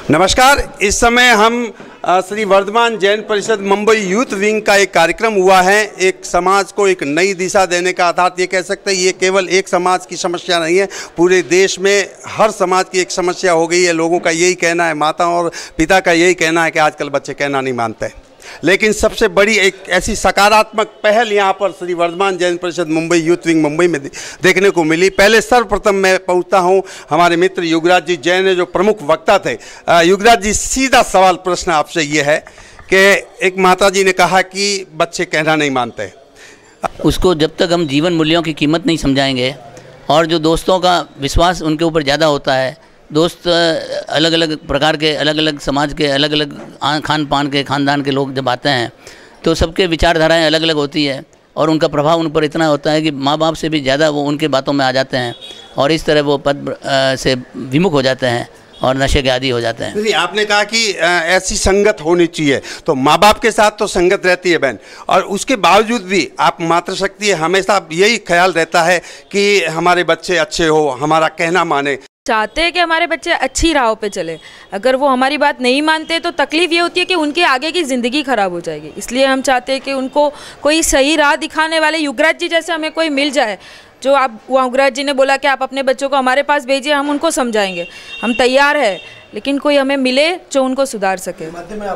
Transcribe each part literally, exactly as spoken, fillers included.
नमस्कार। इस समय हम श्री वर्धमान जैन परिषद मुंबई यूथ विंग का एक कार्यक्रम हुआ है। एक समाज को एक नई दिशा देने का, अर्थात ये कह सकते हैं ये केवल एक समाज की समस्या नहीं है, पूरे देश में हर समाज की एक समस्या हो गई है। लोगों का यही कहना है, माता और पिता का यही कहना है कि आजकल बच्चे कहना नहीं मानते। लेकिन सबसे बड़ी एक ऐसी सकारात्मक पहल यहाँ पर श्री वर्धमान जैन परिषद मुंबई यूथ विंग मुंबई में देखने को मिली। पहले सर्वप्रथम मैं पहुँचता हूँ हमारे मित्र युगराज जी जैन जो प्रमुख वक्ता थे। युगराज जी, सीधा सवाल प्रश्न आपसे ये है कि एक माता जी ने कहा कि बच्चे कहना नहीं मानते, उसको जब तक हम जीवन मूल्यों की कीमत नहीं समझाएंगे और जो दोस्तों का विश्वास उनके ऊपर ज़्यादा होता है, दोस्त अलग अलग प्रकार के, अलग अलग समाज के, अलग अलग खान पान के, ख़ानदान के लोग जब आते हैं तो सबके विचारधाराएं अलग अलग होती है और उनका प्रभाव उन पर इतना होता है कि माँ बाप से भी ज़्यादा वो उनके बातों में आ जाते हैं और इस तरह वो पद से विमुख हो जाते हैं और नशे के आदी हो जाते हैं। नहीं, आपने कहा कि ऐसी संगत होनी चाहिए, तो माँ बाप के साथ तो संगत रहती है बहन, और उसके बावजूद भी आप मातृशक्ति हमेशा यही ख्याल रहता है कि हमारे बच्चे अच्छे हो, हमारा कहना माने। चाहते हैं कि हमारे बच्चे अच्छी राह पे चले। अगर वो हमारी बात नहीं मानते तो तकलीफ़ ये होती है कि उनके आगे की ज़िंदगी ख़राब हो जाएगी। इसलिए हम चाहते हैं कि उनको कोई सही राह दिखाने वाले युगराज जी जैसे हमें कोई मिल जाए। जो आप युगराज जी ने बोला कि आप अपने बच्चों को हमारे पास भेजिए, हम उनको समझाएंगे, हम तैयार है, लेकिन कोई हमें मिले जो उनको सुधार सके।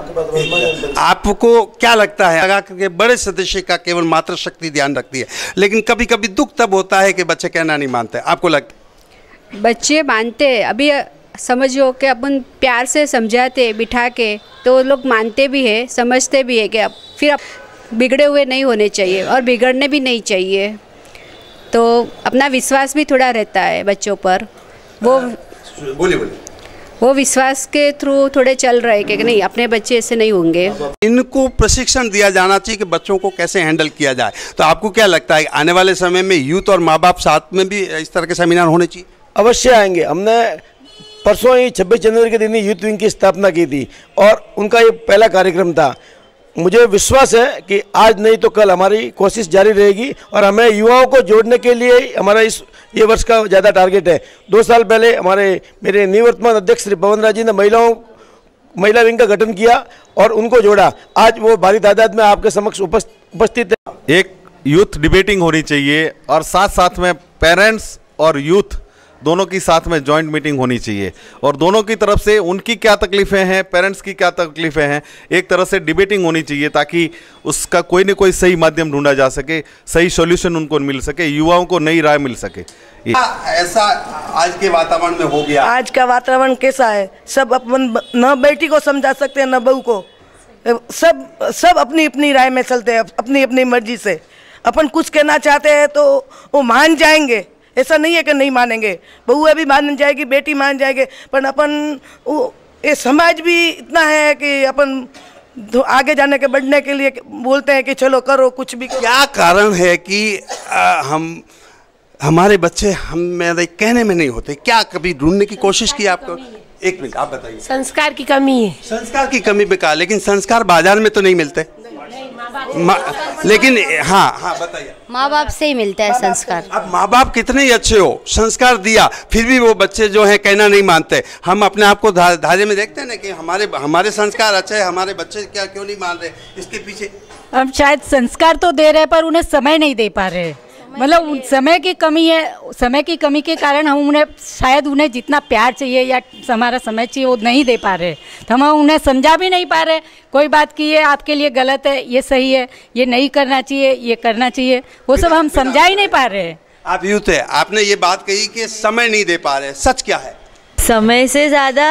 आपको क्या लगता है, लगा कि बड़े सदस्य का केवल मातृशक्ति ध्यान रखती है, लेकिन कभी कभी दुख तब होता है कि बच्चे कहना नहीं मानते, आपको लगता है? बच्चे मानते हैं। अभी समझो कि अपन प्यार से समझाते बिठा के तो वो लोग मानते भी है, समझते भी है कि अब फिर अब बिगड़े हुए नहीं होने चाहिए और बिगड़ने भी नहीं चाहिए। तो अपना विश्वास भी थोड़ा रहता है बच्चों पर। वो बोलिए बोलिए वो विश्वास के थ्रू थोड़े चल रहे कि नहीं, अपने बच्चे ऐसे नहीं होंगे। इनको प्रशिक्षण दिया जाना चाहिए कि बच्चों को कैसे हैंडल किया जाए। तो आपको क्या लगता है आने वाले समय में यूथ और माँ बाप साथ में भी इस तरह के सेमिनार होने चाहिए? अवश्य आएंगे। हमने परसों ही छब्बीस जनवरी के दिन ही यूथ विंग की स्थापना की थी और उनका ये पहला कार्यक्रम था। मुझे विश्वास है कि आज नहीं तो कल हमारी कोशिश जारी रहेगी और हमें युवाओं को जोड़ने के लिए हमारा इस ये वर्ष का ज़्यादा टारगेट है। दो साल पहले हमारे मेरे निवर्तमान अध्यक्ष श्री पवन राज जी ने महिलाओं महिला विंग का गठन किया और उनको जोड़ा। आज वो भारी तादाद में आपके समक्ष उपस्थित है। एक यूथ डिबेटिंग होनी चाहिए और साथ साथ में पेरेंट्स और यूथ दोनों की साथ में जॉइंट मीटिंग होनी चाहिए और दोनों की तरफ से उनकी क्या तकलीफ़ें हैं, पेरेंट्स की क्या तकलीफ़ें हैं, एक तरह से डिबेटिंग होनी चाहिए ताकि उसका कोई न कोई सही माध्यम ढूंढा जा सके, सही सॉल्यूशन उनको मिल सके, युवाओं को नई राय मिल सके। ऐसा आज के वातावरण में हो गया। आज का वातावरण कैसा है, सब अपन न बेटी को समझा सकते हैं न बहू को, सब सब अपनी अपनी राय में चलते हैं, अपनी अपनी मर्जी से। अपन कुछ कहना चाहते हैं तो वो मान जाएंगे, ऐसा नहीं है कि नहीं मानेंगे। बहू भी मान जाएगी, बेटी मान जाएंगे, पर अपन ये समाज भी इतना है कि अपन आगे जाने के बढ़ने के लिए बोलते हैं कि चलो करो कुछ भी। क्या कारण है कि आ, हम हमारे बच्चे हम मेरे कहने में नहीं होते? क्या कभी ढूंढने की कोशिश की आपको? एक मिनट आप बताइए। संस्कार की कमी है। संस्कार की कमी पे कहा, लेकिन संस्कार बाजार में तो नहीं मिलते। लेकिन हाँ हाँ बताइए। माँ बाप से ही मिलता है संस्कार। अब माँ बाप कितने ही अच्छे हो, संस्कार दिया, फिर भी वो बच्चे जो है कहना नहीं मानते। हम अपने आप को धा, धारे में देखते हैं ना कि हमारे हमारे संस्कार अच्छे हैं, हमारे बच्चे क्या क्यों नहीं मान रहे, इसके पीछे हम शायद संस्कार तो दे रहे हैं पर उन्हें समय नहीं दे पा रहे। मतलब समय की कमी है, समय की कमी के कारण हम उन्हें शायद उन्हें जितना प्यार चाहिए या हमारा समय चाहिए वो नहीं दे पा रहे। तो हम उन्हें समझा भी नहीं पा रहे कोई बात कि ये आपके लिए गलत है, ये सही है, ये नहीं करना चाहिए, ये करना चाहिए, वो सब हम समझा ही नहीं पा रहे। आप यूथ है, आपने ये बात कही कि समय नहीं दे पा रहे, सच क्या है? समय से ज़्यादा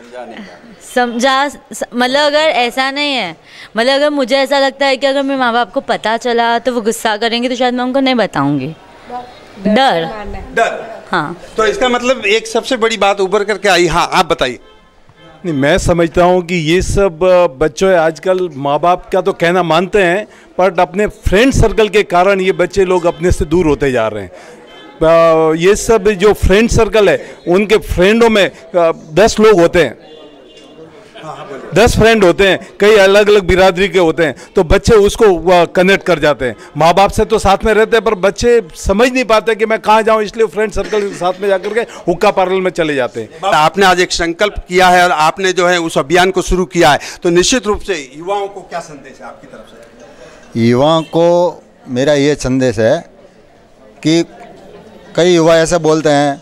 समझा, मतलब अगर ऐसा नहीं है, मतलब अगर मुझे ऐसा लगता है कि अगर मेरे माँ बाप को पता चला तो वो गुस्सा करेंगे तो शायद मैं उनको नहीं बताऊंगी। डर डर हाँ। तो इसका मतलब एक सबसे बड़ी बात उभर करके आई। हाँ आप बताइए। नहीं, मैं समझता हूँ कि ये सब बच्चों आजकल माँ बाप का तो कहना मानते हैं पर अपने फ्रेंड सर्कल के कारण ये बच्चे लोग अपने से दूर होते जा रहे हैं। ये सब जो फ्रेंड सर्कल है उनके फ्रेंडों में दस लोग होते हैं। हाँ हाँ बोलिए। दस फ्रेंड होते हैं, कई अलग अलग बिरादरी के होते हैं, तो बच्चे उसको कनेक्ट कर जाते हैं। माँ बाप से तो साथ में रहते हैं पर बच्चे समझ नहीं पाते कि मैं कहाँ जाऊँ, इसलिए फ्रेंड सर्कल के साथ में जाकर के हुक्का पार्लर में चले जाते हैं। आपने आज एक संकल्प किया है और आपने जो है उस अभियान को शुरू किया है, तो निश्चित रूप से युवाओं को क्या संदेश है आपकी तरफ से? युवाओं को मेरा ये संदेश है कि कई युवा ऐसे बोलते हैं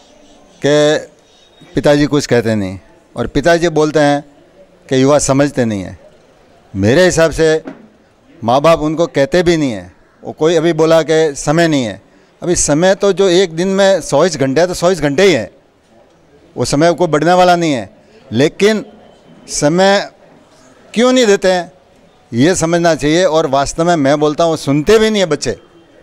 कि पिताजी कुछ कहते नहीं, और पिताजी बोलते हैं कि युवा समझते नहीं हैं। मेरे हिसाब से माँ बाप उनको कहते भी नहीं है। वो कोई अभी बोला कि समय नहीं है, अभी समय तो जो एक दिन में चौबीस घंटे है तो चौबीस घंटे ही है, वो समय को बढ़ने वाला नहीं है। लेकिन समय क्यों नहीं देते हैं ये समझना चाहिए। और वास्तव में मैं बोलता हूँ वो सुनते भी नहीं है बच्चे,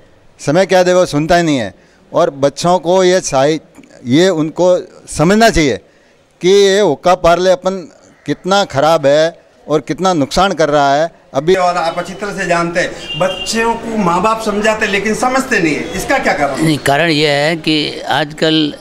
समय क्या दे वो सुनता ही नहीं है। और बच्चों को ये चाहिए, ये उनको समझना चाहिए कि ये हुक्का पार्ले अपन कितना ख़राब है और कितना नुकसान कर रहा है अभी। और आप अच्छी तरह से जानते हैं बच्चों को माँ बाप समझाते लेकिन समझते नहीं है, इसका क्या कारण? नहीं, कारण यह है कि आजकल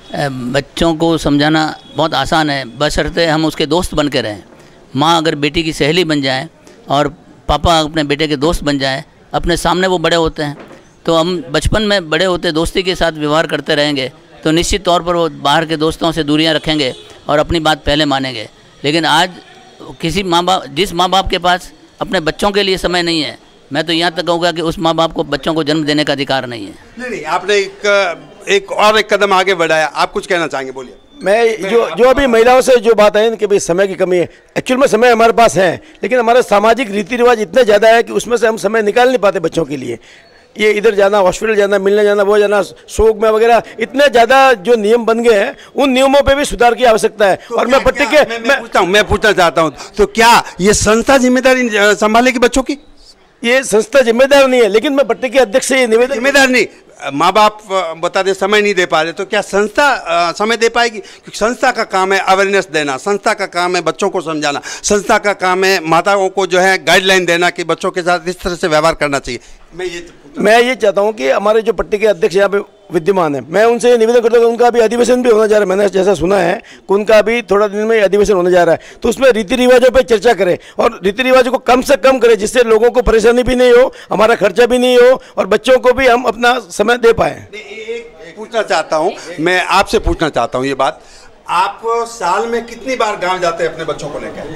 बच्चों को समझाना बहुत आसान है, बशर्ते हम उसके दोस्त बन के रहें। माँ अगर बेटी की सहेली बन जाए और पापा अपने बेटे के दोस्त बन जाए, अपने सामने वो बड़े होते हैं, तो हम बचपन में बड़े होते दोस्ती के साथ व्यवहार करते रहेंगे तो निश्चित तौर पर वो बाहर के दोस्तों से दूरियां रखेंगे और अपनी बात पहले मानेंगे। लेकिन आज किसी माँ बाप जिस माँ बाप के पास अपने बच्चों के लिए समय नहीं है, मैं तो यहाँ तक कहूँगा कि उस माँ बाप को बच्चों को जन्म देने का अधिकार नहीं है। नहीं नहीं, आपने एक एक और एक कदम आगे बढ़ाया, आप कुछ कहना चाहेंगे, बोलिए। मैं जो जो अभी महिलाओं से जो बात है कि भाई समय की कमी है, एक्चुअल में समय हमारे पास है, लेकिन हमारे सामाजिक रीति रिवाज इतने ज़्यादा है कि उसमें से हम समय निकाल नहीं पाते बच्चों के लिए। ये इधर जाना, हॉस्पिटल जाना, मिलने जाना, वो जाना, शौक में वगैरह, इतने ज़्यादा जो नियम बन गए हैं उन नियमों पे भी सुधार की आवश्यकता है। तो और मैं पट्टी के मैं, मैं पूछता हूँ मैं पूछना चाहता हूँ तो क्या ये संस्था जिम्मेदारी संभालेगी बच्चों की? ये संस्था जिम्मेदार नहीं है, लेकिन मैं पट्टी के अध्यक्ष से ये निवेदन, जिम्मेदार नहीं, माँ बाप बता दे समय नहीं दे पा रहे, तो क्या संस्था समय दे पाएगी? क्योंकि संस्था का काम है अवेयरनेस देना, संस्था का काम है बच्चों को समझाना, संस्था का काम है माताओं को जो है गाइडलाइन देना कि बच्चों के साथ इस तरह से व्यवहार करना चाहिए। मैं ये मैं ये चाहता हूँ कि हमारे जो पट्टी के अध्यक्ष यहाँ पे विद्यमान है, मैं उनसे निवेदन करता हूँ कि उनका अभी अधिवेशन भी होना जा रहा है। मैंने जैसा सुना है कि उनका अभी थोड़ा दिन में अधिवेशन होने जा रहा है, तो उसमें रीति रिवाजों पे चर्चा करें और रीति रिवाजों को कम से कम करें, जिससे लोगों को परेशानी भी नहीं हो, हमारा खर्चा भी नहीं हो और बच्चों को भी हम अपना समय दे पाएँ। पूछना चाहता हूँ, मैं आपसे पूछना चाहता हूँ ये बात, आप साल में कितनी बार गाँव जाते हैं अपने बच्चों को लेकर?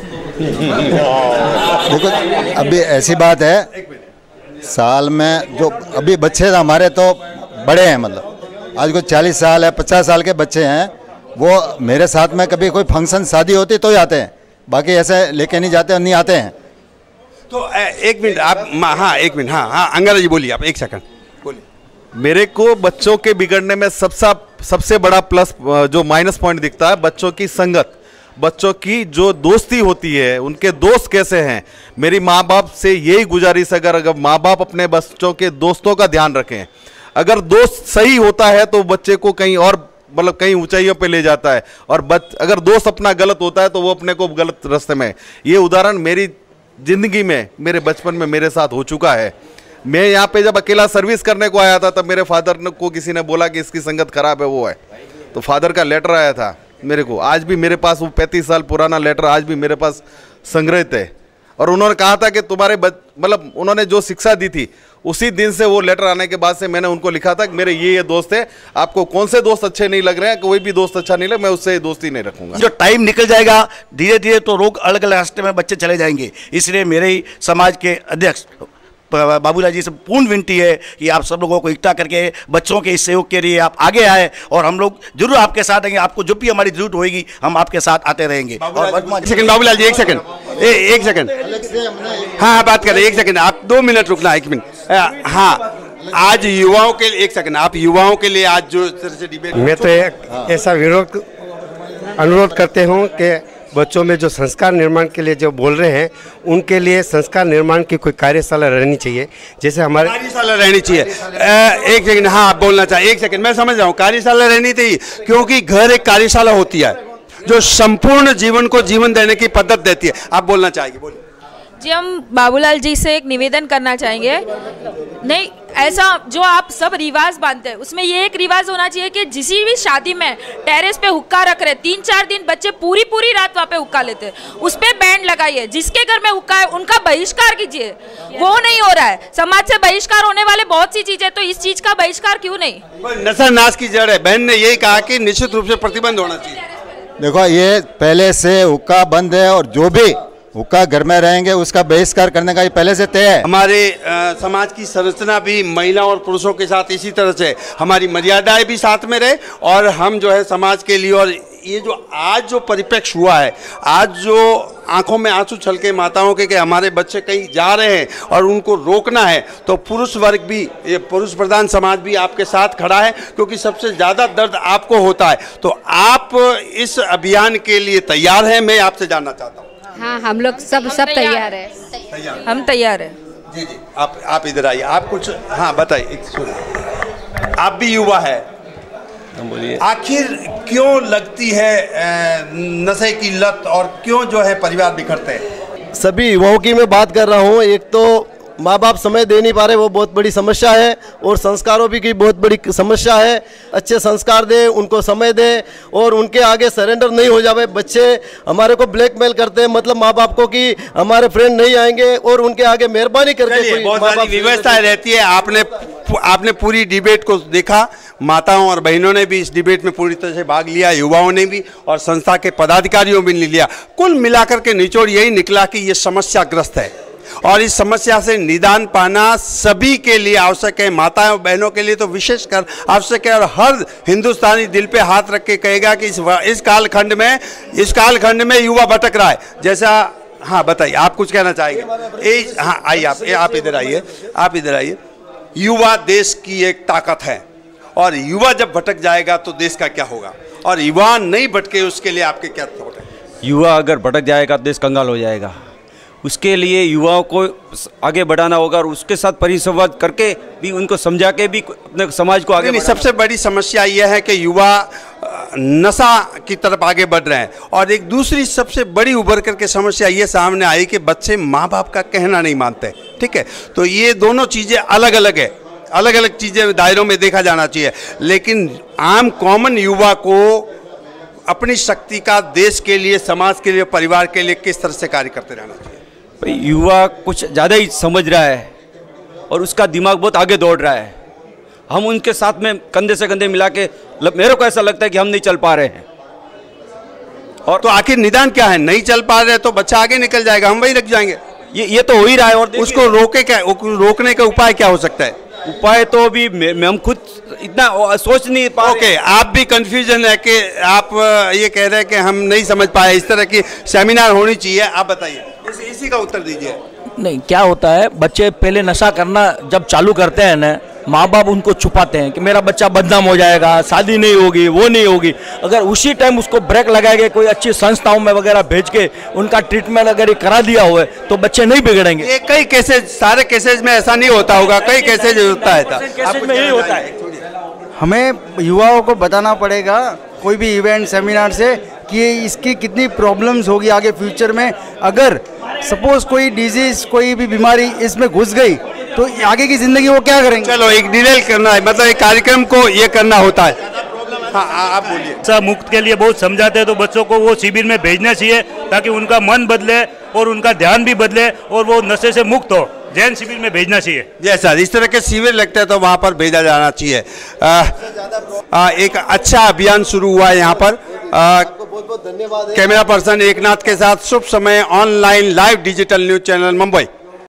देखो अभी ऐसी बात है, साल में जो अभी बच्चे हमारे तो बड़े हैं, मतलब आज को चालीस साल है, पचास साल के बच्चे हैं, वो मेरे साथ में कभी कोई फंक्शन शादी होती तो जाते हैं, बाकी ऐसे लेके नहीं जाते और नहीं आते हैं। तो एक मिनट आप, हाँ एक मिनट, हाँ हाँ अंगारा जी बोलिए, आप एक सेकंड बोलिए। मेरे को बच्चों के बिगड़ने में सबसे सबसे बड़ा प्लस जो माइनस पॉइंट दिखता है बच्चों की संगत, बच्चों की जो दोस्ती होती है, उनके दोस्त कैसे हैं। मेरी माँ बाप से यही गुजारिश है, अगर अगर माँ बाप अपने बच्चों के दोस्तों का ध्यान रखें, अगर दोस्त सही होता है तो बच्चे को कहीं और मतलब कहीं ऊंचाइयों पे ले जाता है, और बच अगर दोस्त अपना गलत होता है तो वो अपने को गलत रास्ते में। ये उदाहरण मेरी जिंदगी में, मेरे बचपन में मेरे साथ हो चुका है। मैं यहाँ पे जब अकेला सर्विस करने को आया था तब मेरे फादर को किसी ने बोला कि इसकी संगत खराब है, वो है, तो फादर का लेटर आया था मेरे को, आज भी मेरे पास वो पैंतीस साल पुराना लेटर आज भी मेरे पास संग्रहित है। और उन्होंने कहा था कि तुम्हारे मतलब उन्होंने जो शिक्षा दी थी, उसी दिन से वो लेटर आने के बाद से मैंने उनको लिखा था कि मेरे ये ये दोस्त है, आपको कौन से दोस्त अच्छे नहीं लग रहे हैं, कोई भी दोस्त अच्छा नहीं लगे, मैं उससे दोस्ती नहीं रखूंगा। जो टाइम निकल जाएगा धीरे धीरे तो लोग अलग अलग रास्ते में बच्चे चले जाएंगे। इसलिए मेरे ही समाज के अध्यक्ष बाबूलाल जी से पूर्ण विनती है कि आप सब लोगों को इकट्ठा करके बच्चों के इस सहयोग के लिए आप आगे आए और हम लोग जरूर आपके साथ रहेंगे। आपको जो भी हमारी जरूरत होगी हम आपके साथ आते रहेंगे। एक सेकंड बाबूलाल जी, एक सेकंड, एक सेकंड, हाँ हाँ बात करें, एक सेकंड, आप दो मिनट रुकना, एक मिनट। हाँ, आज युवाओं के लिए, एक सेकंड, आप युवाओं के लिए आज जो तरह से डिबेट, मैं तो एक ऐसा विरोध अनुरोध करते हूँ कि बच्चों में जो संस्कार निर्माण के लिए जो बोल रहे हैं उनके लिए संस्कार निर्माण की कोई कार्यशाला रहनी चाहिए, जैसे हमारे कार्यशाला रहनी चाहिए। एक सेकंड, हाँ आप बोलना चाहिए, एक सेकंड, मैं समझ रहा हूँ, कार्यशाला रहनी चाहिए क्योंकि घर एक कार्यशाला होती है जो संपूर्ण जीवन को जीवन देने की पद्धत देती है। आप बोलना चाहिए, बोलिए। जी हम बाबूलाल जी से एक निवेदन करना चाहेंगे। नहीं, ऐसा जो आप सब रिवाज बांधते हैं उसमें ये एक रिवाज होना चाहिए कि जिस भी शादी में टेरेस पे हुक्का रख रहे, तीन चार दिन बच्चे पूरी पूरी रात वहाँ पे हुक्का लेते हैं, उस पर बैंड लगाइए। जिसके घर में हुक्का है उनका बहिष्कार कीजिए, वो नहीं हो रहा है। समाज से बहिष्कार होने वाले बहुत सी चीजें, तो इस चीज का बहिष्कार क्यों नहीं? नशा नाश की जड़ है। बहन ने यही कहा कि निश्चित रूप से प्रतिबंध होना चाहिए। देखो, ये पहले से हुक्का बंद है और जो भी हुक्का घर में रहेंगे उसका बहिष्कार करने का ये पहले से तय है। हमारे आ, समाज की संरचना भी महिला और पुरुषों के साथ इसी तरह से, हमारी मर्यादाएं भी साथ में रहे और हम जो है समाज के लिए, और ये जो आज जो परिप्रेक्ष्य हुआ है, आज जो आंखों में आंसू छलके माताओं के कि हमारे बच्चे कहीं जा रहे हैं और उनको रोकना है, तो पुरुष वर्ग भी, ये पुरुष प्रधान समाज भी आपके साथ खड़ा है, क्योंकि सबसे ज़्यादा दर्द आपको होता है। तो आप इस अभियान के लिए तैयार हैं? मैं आपसे जानना चाहता हूँ। हाँ, हम लोग सब सब तैयार है। हम तैयार हैं। जी जी, आप आप इधर आइए। आप कुछ, हाँ बताइए। आप भी युवा है, बोलिए। आखिर क्यों लगती है नशे की लत और क्यों जो है परिवार बिखरते हैं? सभी युवाओं की मैं बात कर रहा हूँ। एक तो माँ बाप समय दे नहीं पा रहे, वो बहुत बड़ी समस्या है, और संस्कारों भी की बहुत बड़ी समस्या है। अच्छे संस्कार दे, उनको समय दे और उनके आगे सरेंडर नहीं हो जावे। बच्चे हमारे को ब्लैकमेल करते हैं, मतलब माँ बाप को कि हमारे फ्रेंड नहीं आएंगे, और उनके आगे मेहरबानी करके बहुत सारी व्यवस्था रहती है। आपने आपने पूरी डिबेट को देखा, माताओं और बहनों ने भी इस डिबेट में पूरी तरह से भाग लिया, युवाओं ने भी और संस्था के पदाधिकारियों भी ने लिया। कुल मिलाकर के निचोड़ यही निकला कि ये समस्याग्रस्त है और इस समस्या से निदान पाना सभी के लिए आवश्यक है। माताओं बहनों के लिए तो विशेषकर आवश्यक है, और हर हिंदुस्तानी दिल पे हाथ रख के कहेगा कि इस इस कालखंड में इस कालखंड में युवा भटक रहा है। जैसा, हाँ बताइए, आप कुछ कहना चाहेंगे? हाँ आइए, आप आप इधर आइए, आप इधर आइए। युवा देश की एक ताकत है, और युवा जब भटक जाएगा तो देश का क्या होगा? और युवा नहीं भटके उसके लिए आपके क्या थॉट है? युवा अगर भटक जाएगा तो देश कंगाल हो जाएगा। उसके लिए युवाओं को आगे बढ़ाना होगा, और उसके साथ परिसंवाद करके भी, उनको समझा के भी अपने समाज को आगे बढ़ाना। सबसे बड़ी समस्या यह है कि युवा नशा की तरफ आगे बढ़ रहे हैं, और एक दूसरी सबसे बड़ी उभर करके समस्या ये सामने आई कि बच्चे माँ बाप का कहना नहीं मानते। ठीक है, तो ये दोनों चीज़ें अलग अलग है, अलग अलग चीज़ें दायरों में देखा जाना चाहिए। लेकिन आम कॉमन युवा को अपनी शक्ति का देश के लिए, समाज के लिए, परिवार के लिए किस तरह से कार्य करते रहना चाहिए? भाई, युवा कुछ ज़्यादा ही समझ रहा है और उसका दिमाग बहुत आगे दौड़ रहा है। हम उनके साथ में कंधे से कंधे मिला के, मेरे को ऐसा लगता है कि हम नहीं चल पा रहे हैं। और तो आखिर निदान क्या है? नहीं चल पा रहे तो बच्चा आगे निकल जाएगा, हम वही रख जाएंगे। ये ये तो हो ही रहा है। और उसको रोके क्या, रोकने का उपाय क्या हो सकता है? उपाय तो अभी हम खुद इतना सोच नहीं पा रहे। ओके, आप भी कंफ्यूजन है कि आप ये कह रहे हैं कि हम नहीं समझ पाए, इस तरह की सेमिनार होनी चाहिए। आप बताइए, इस, इसी का उत्तर दीजिए। नहीं, क्या होता है, बच्चे पहले नशा करना जब चालू करते हैं ना, माँ बाप उनको छुपाते हैं कि मेरा बच्चा बदनाम हो जाएगा, शादी नहीं होगी, वो नहीं होगी। अगर उसी टाइम उसको ब्रेक लगाएंगे, कोई अच्छी संस्थाओं में वगैरह भेज के उनका ट्रीटमेंट अगर ये करा दिया हुआ है तो बच्चे नहीं बिगड़ेंगे। ये कई केसेज, सारे केसेज में ऐसा नहीं होता होगा, कई केसेज होता है। केसेज में यही होता है। हमें युवाओं को बताना पड़ेगा कोई भी इवेंट सेमिनार से कि इसकी कितनी प्रॉब्लम्स होगी आगे फ्यूचर में। अगर सपोज कोई डिजीज, कोई भी बीमारी इसमें घुस गई तो आगे की जिंदगी वो क्या करेंगे? चलो, एक डिटेल करना है, मतलब एक कार्यक्रम को ये करना होता है। हाँ, आप बोलिए। नशा मुक्त के लिए बहुत समझाते हैं, तो बच्चों को वो शिविर में भेजना चाहिए ताकि उनका मन बदले और उनका ध्यान भी बदले और वो नशे से मुक्त हो। जैन शिविर में भेजना चाहिए। जैसा इस तरह के शिविर लगते हैं तो वहाँ पर भेजा जाना चाहिए। आ, आ, एक अच्छा अभियान शुरू हुआ है यहाँ पर। बहुत बहुत धन्यवाद। कैमरा पर्सन एकनाथ के साथ शुभ समय, online live digital news channel Mumbai.